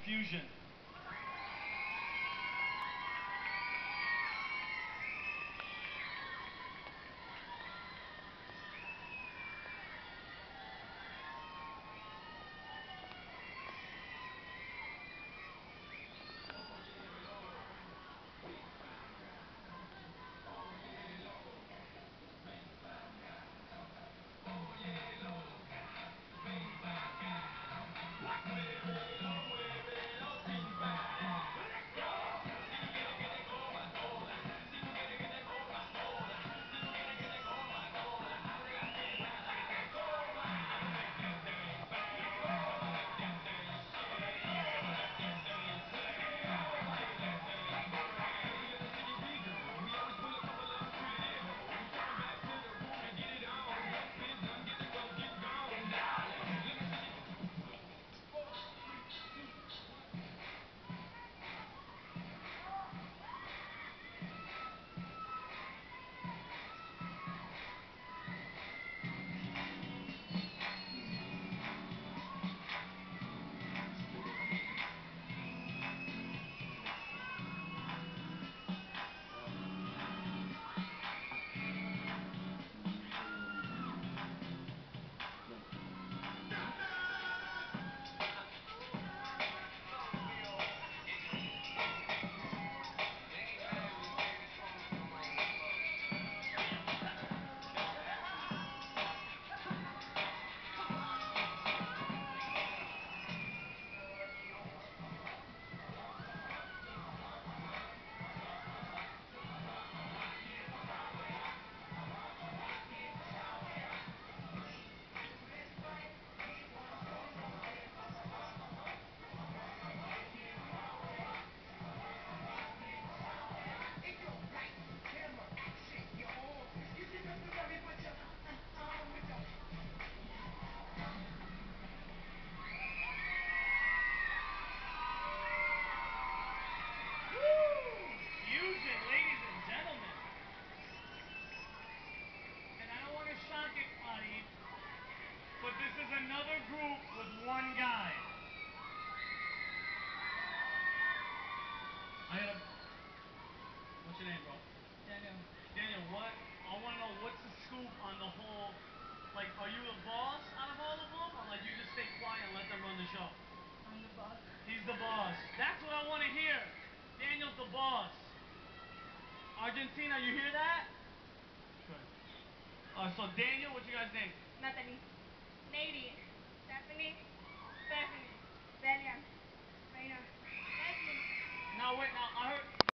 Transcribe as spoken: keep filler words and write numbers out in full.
Fusion. Shock it, buddy. But this is another group with one guy. I gotta. What's your name, bro? Daniel. Daniel, what? I want to know what's the scoop on the whole. Like, are you the boss out of all of them, or like you just stay quiet and let them run the show? I'm the boss. He's the boss. That's what I want to hear. Daniel's the boss. Argentina, you hear that? Good. Uh, so Daniel, what's your guys' name? Natalie, Lady, Stephanie, Stephanie, Delian, Reina, Leslie. Now wait, now I heard